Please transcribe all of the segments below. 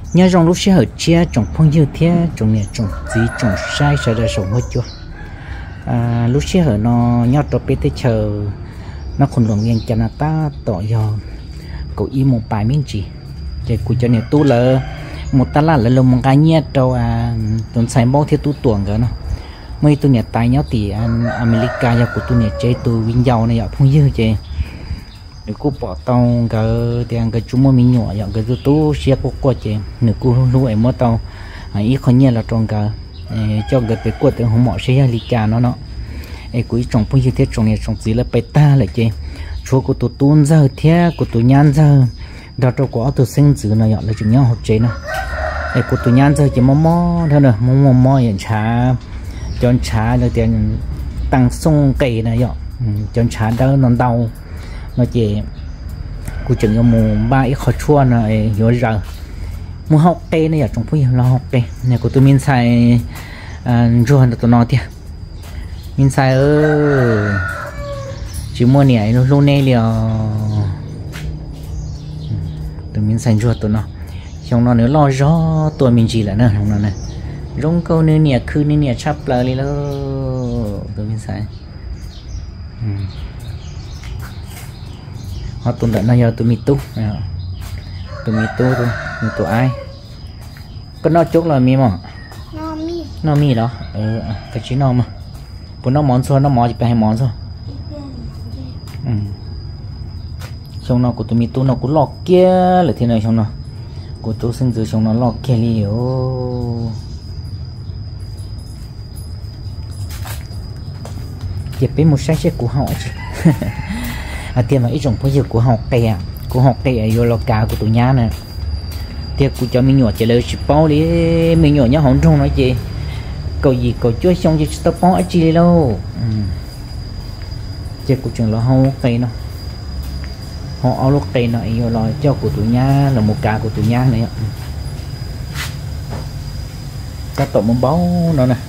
nhớ trong lúc xe hở chia trong phong như thế trong này trong gì trong sai sẽ là sống hết chưa lúc xe hở nó nhớ cho bé tới chờ nó còn lòng yên cho nó ta tỏ do cậu im một bài miếng chỉ để cụ cho này tu là một ta là một cái nhét đâu tuần sai bao theo tu tuồng cả nó mấy tu nhà tài nhớ thì America giờ của tu nhà chơi tu vinh giàu này ở phong như chơi nếu cô bỏ tàu cái chúng mình nhỏ dọn cái tu xe cô qua chơi nếu cô lúc ấy mất tàu ít khó nhẹ là trong cái cho cái quật thì không mọi xe America nó ấy quý trồng phong như thế trồng này trồng gì là bay ta lại chơi chúa của tụi tuôn giờ thế của tụi nhan giờ đó cho có tụi sinh tử này dọn là chúng nhau học chơi nó ấy của tụi nhan giờ chỉ mò thôi nè mò hiện trả chọn trả là tiền tăng sung cây này dọn chọn trả đó nó đau nó chỉ cụ chừng cho mù ba ít khó chua này rồi giờ mua học cây này ở trong phố là học cây này của tôi mình xài rồi là tụi nó thì mình xài chỉ mua này luôn này liền tụi mình xài rồi tụi nó trong nó nếu lo gió tụi mình chỉ là nữa trong nó này rong câu nên nè cứ nên nè chắp lại đi lo tụi mình xài họ tuần đã nói tụi mình tu tụi ai có nó chốt là mi mà nó mi đó cái chỉ nó mà bữa nó món xôi nó món chỉ phải hai món thôi xong nó của tụi mình tu nó cũng lọt kia là thế này xong nó của tôi sinh từ xong nó lọt kia liều dẹp bên một sách của họ chứ tiền mà ít trồng bây giờ của học cây ở vô lò cá của tụi nhá nè tiếc của cho mình nhỏ chỉ lấy chip bao đi mình nhỏ nhá không trong nói gì cầu gì cầu chúa xong thì tao bao ở chi đâu tiếc của trường là không cây nó họ ao lúc cây nó vô lò cho của tụi nhá là một cá của tụi nhá này các tổ mông báo nó nè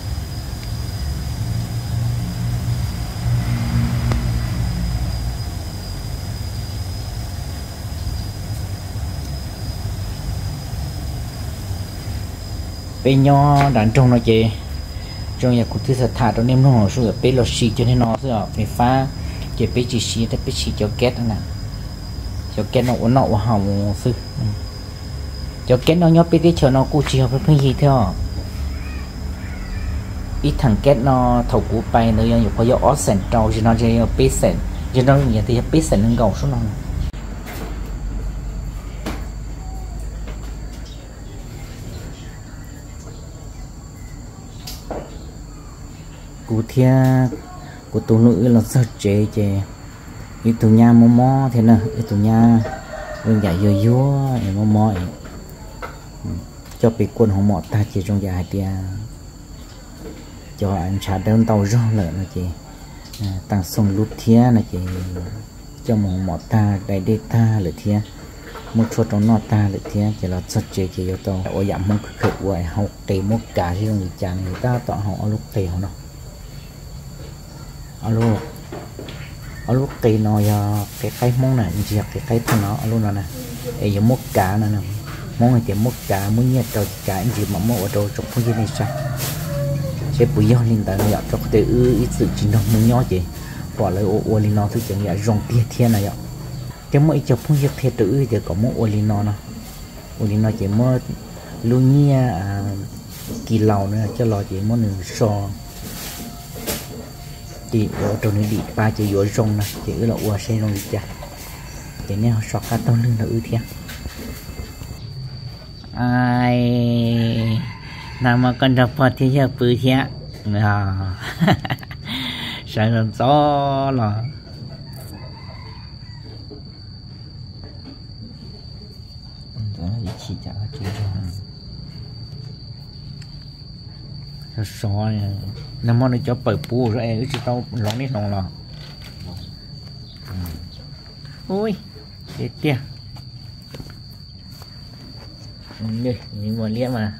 bên nho đàn trong nó chê trong nhà của thứ thật thà trong đêm nó hồ xuống ở bên lò xì cho nên nó sẽ phải phá chê bên chỉ xì tới bên xì cho két nè cho két nó uốn nọ hỏng sư cho két nó nhót bên tí chờ nó cụ chỉ học cái gì theo ít thằng két nó thầu cú bay nữa nhiều có do sền trâu cho nó chơi bên sền cho nó nhà thì bên sền nó gầu xuống nó cụ thia của tụi nữ là sao chế ít tụi nhà mò thế nào ít tụi nhà đơn giản vô mò cho bị quân họ mò ta chỉ trong dài thì cho anh trả đơn tàu rõ lợi là chị tăng sông lút thia là chị cho mò ta đại đê ta lợi thia một số trong nó ta lợi thia chỉ là sao chế chỉ cho tao ở giảm không khởi hoài học tề một cả trong người chàng người ta tọa họ lúc tề họ nó alo cây nó cái món này chỉ cái thằng nó alo nè ấy giống mốt cá nè món này chỉ mốt cá muốn nhét cho cá anh chị mà mua ở đâu trong không gian này sao sẽ bùi do linh tài nó cho có thể ít sự chính đồng muốn nhỏ chị bỏ lại ô linh nó thứ chẳng vậy rong tia thiên này ạ cái mỗi chụp không gian thiệt tự thì có món ô linh nó chỉ mua luôn nhia kỳ lầu nữa cho lò chỉ món nướng sò chị ở trong này đi ba chị vô rong nè chị là ua xe rong đi cha chị nè sọt cá tôm lưng là thiệt ai nào mà con đọc phật thì giờ bự thiệt sợ làm gió là chỉ chả chị soi nó món này cho bờ pu rồi em chứ tao lóng nít nòng là ui chết tiệt đi những món liếc mà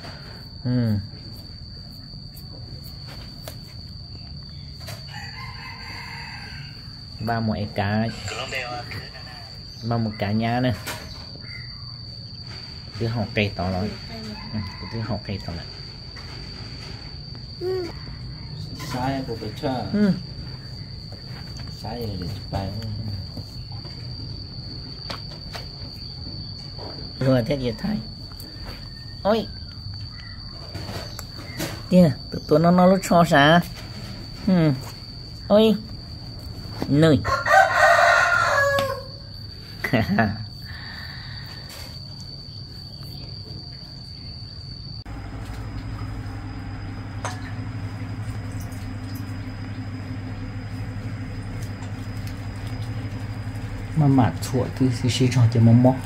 ba mọi cá ba một cá nhá nè thứ học cây to rồi của thứ học cây to lại sai của cái chơi sai để bài rồi thế gì thay ôi tia tụi nó lúc cho啥ôi nơi mà mát chuột thì chỉ cho cho mông mông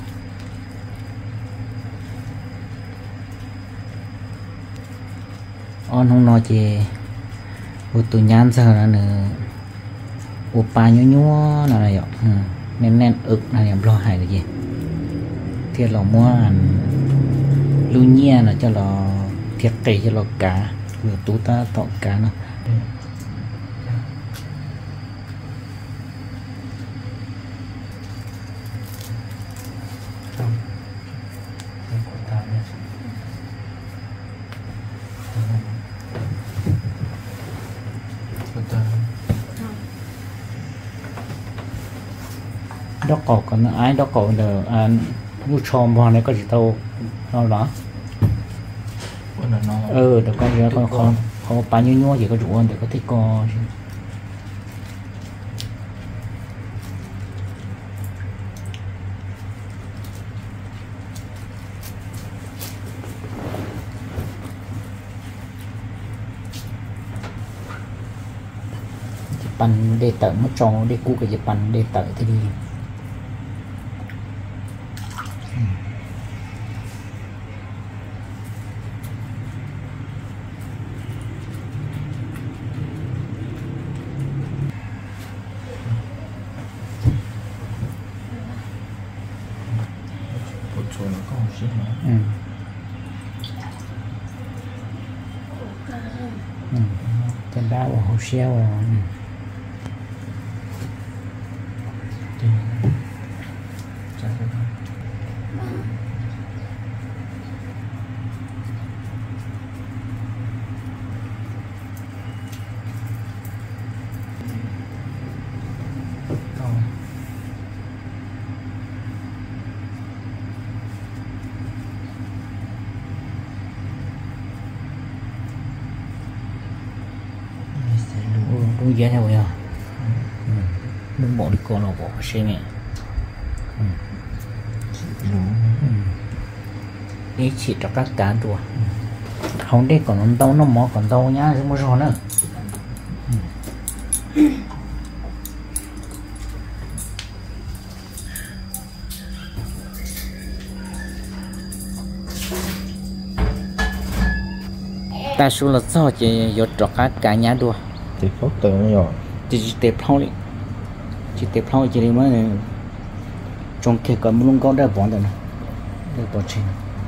on không nói gì một tụi nhán giờ là nữa một pa nhú nhú là này nên nên ực là em lo hại cái gì thiệt là mua lưu nhia là cho nó thiệt cây cho nó cá vừa tú ta tọ cá nó đó cỏ còn ai đó cỏ là nuôi chom vào này có gì đâu đó được con gì đó con bao nhiêu nhua gì có rủ để có thích con pan để tận nó cho để cú cái pan để tận thì đi tên đau ở hồ xeo cũng dễ theo nhau nó bỏ đi con nó bỏ xe mẹ đi chỉ cho các cá đùa không đi còn nó đâu nó mò còn đâu nhá chứ mua rồi nữa ta số là sao chỉ vô cho các cá nhá đùa thì phốt tượng rồi chỉ tệp phong đi chỉ tệp phong chỉ đi mới trong kia còn luôn có đeo bón rồi này đeo bón trên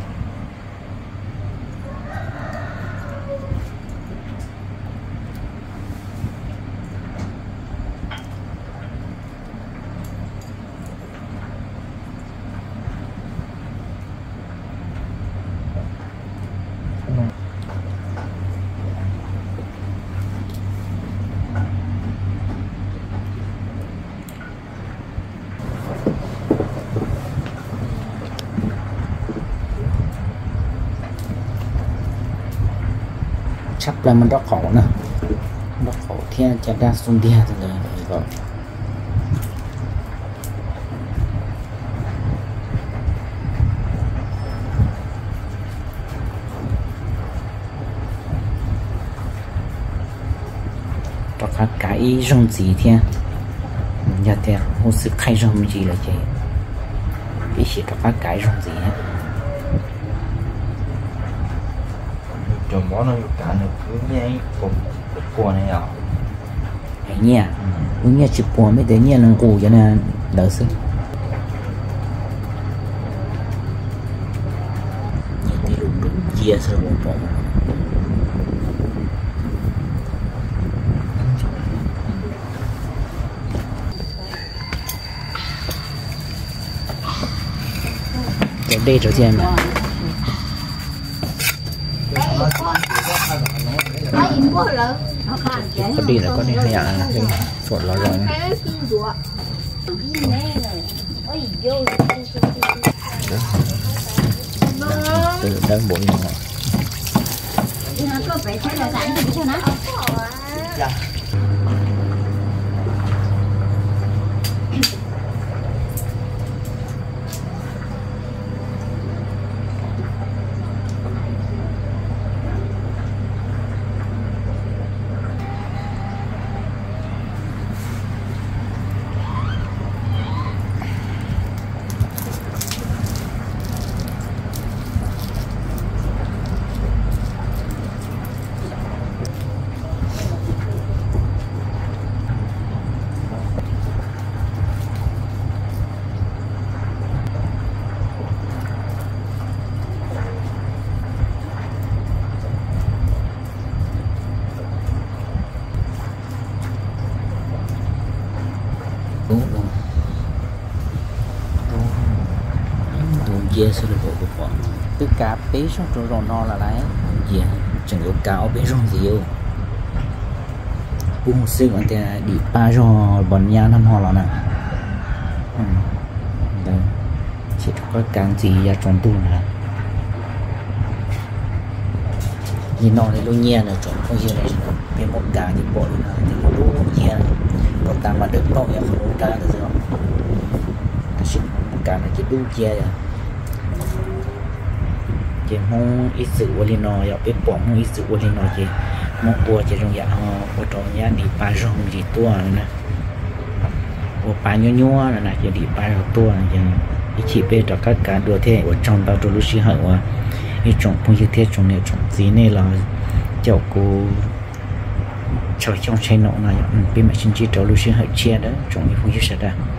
sắp là mình rất khổ nè rất khổ thiên chả đa xuân địa thì là gọi cho các cái rong gì thiên nhà thì không sự khai rong gì là gì cái gì các cái rong gì hết chồng bó nó cả được cứ nhảy cua này à nha đúng nha chụp cua mới tới nha lần cù cho nên đỡ sức những cái lúc chia sẻ một bộ đây đầu tiên mà có đi là có đi hay à thì sột lo rồi từ đơn bộ như này có phải thấy là sẵn thì cho nó dê sẽ được bộ của tất cả bé số rồi no là lấy dê chẳng có cao bé rong nhiều cũng xưa anh ta đi ba rồi bọn nhà năm họ là nè chỉ có càng gì ra trong tu nè nhìn nó này luôn nhẹ là chọn không gì này bên một càng thì bỏ là thì luôn nhẹ còn ta mà được bao nhiêu không càng được rồi chỉ càng này chỉ đúng nhẹ rồi chỉ mong ít sự vô linh nói, biết bỏ mong ít sự vô linh nói chỉ mong qua chỉ trong nhà họ ở trong nhà đi ba rong gì tua nè, ở ba nhô nhô nè chỉ đi ba rong tua chỉ chỉ biết cho các cá đua thế ở trong tàu trôi lucy hậu à, cái trong phong như thế trong này trong gì này là cháu cô cháu trong xe nọ này, biết mà xin chỉ trâu lucy hậu chia đó trong cái phong như thế đó.